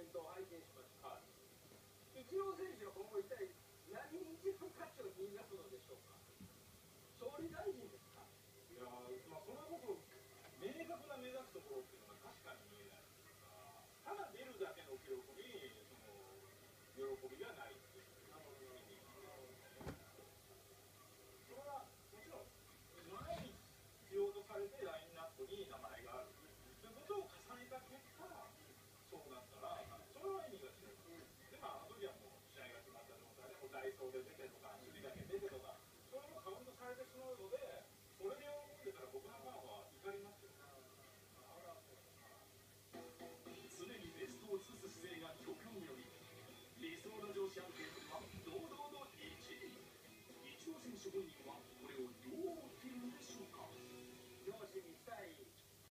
メントを拝見しました。 はい。 イチロー選手は今後一体何に一番価値を見出すのでしょうか。総理大臣ですか。 いやまあそれこそ明確な目指すところっていうのが確かに見えないから、ただ出るだけの記録に喜びがないっていう意味なんですね。それはもちろん前に必要とされてラインナップに名前があるということを重ねた結果、そうなったらそれは意味が違う。であの時はもう試合が決まった状態でもうダイソーで出てとか守備だけ出てとか、それもカウントされてしまうので、それで喜んでたら僕のファンは怒りますよ。 常にベストを尽くす姿勢が極端により理想の上司案件